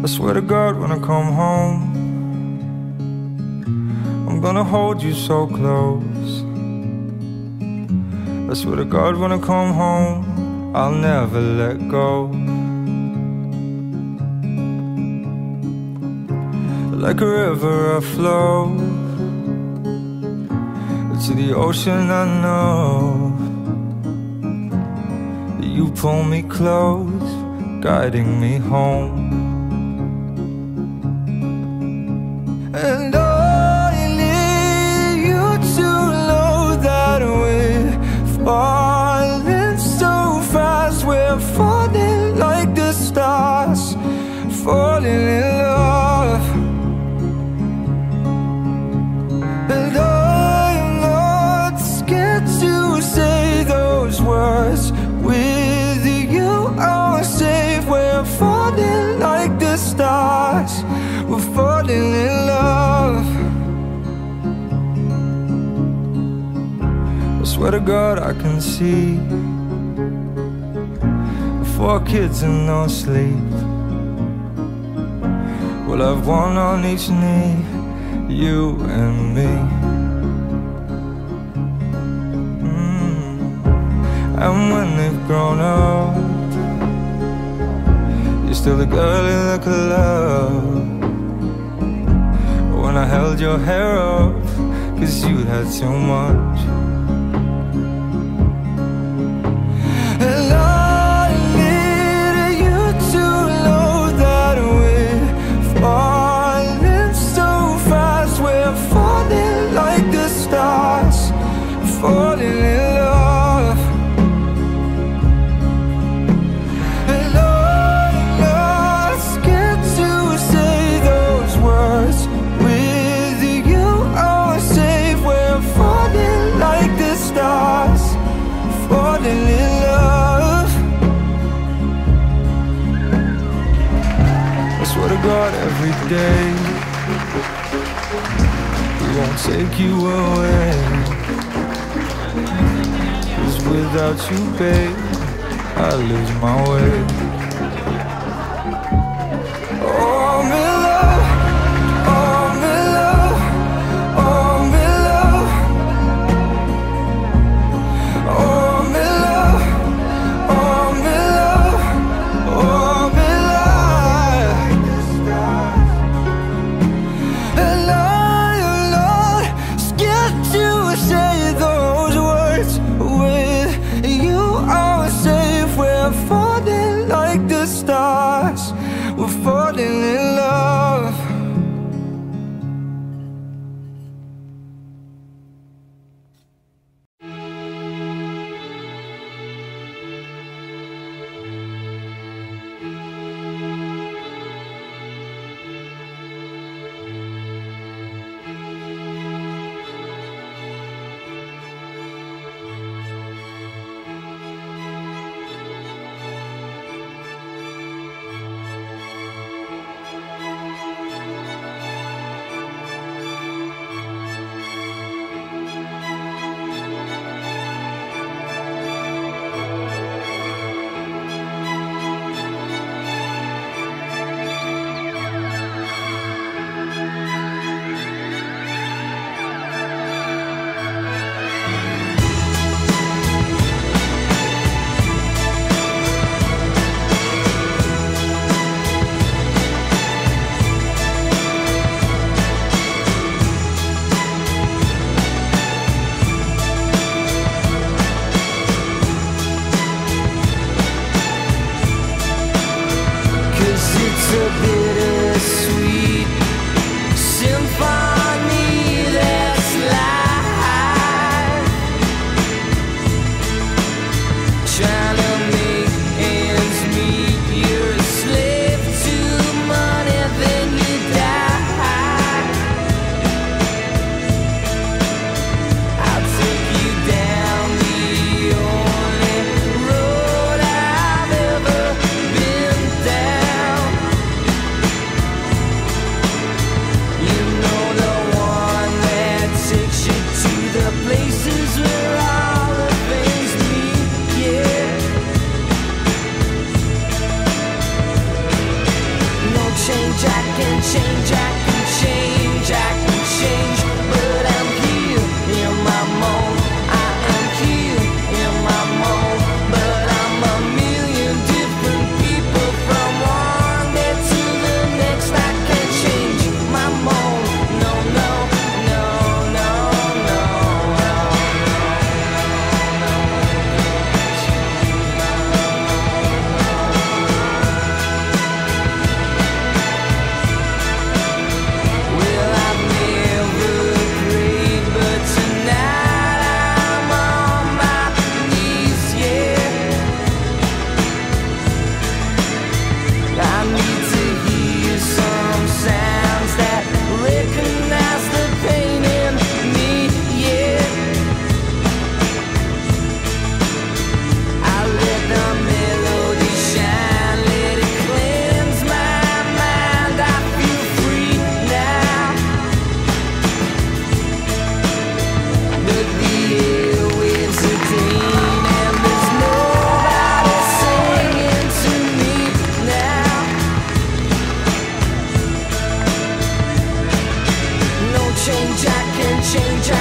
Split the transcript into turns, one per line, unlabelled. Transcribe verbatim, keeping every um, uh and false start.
swear to God, when I come home, I'm gonna hold you so close. I swear to God, when I come home, I'll never let go. Like a river I flow to the ocean. I know you pull me close, guiding me home. And I need you to know that we're falling so fast. We're falling like the stars, falling in love. And I'm not scared to say those words. With you I'm safe. We're falling like the stars, we're falling in love. I swear to God, I can see four kids and no sleep. We'll have one on each knee, you and me. mm. And when they've grown up, you're still the girl in the club. When I held your hair up, cause you'd had too much. And I need you to know that we're falling so fast. We're falling like the stars, falling in love. And I'm not scared to say those words. With you I'm safe. We're falling like the stars, falling in love. I swear to God, every day we won't take you away. Cause without you, babe, I lose my way. Oh, I'm in love, oh, I'm in love, oh, I'm in love, oh, I'm in love, oh, I'm in love, oh, I'm in love. And I am not scared to say those words. With you I'm safe. We're falling like change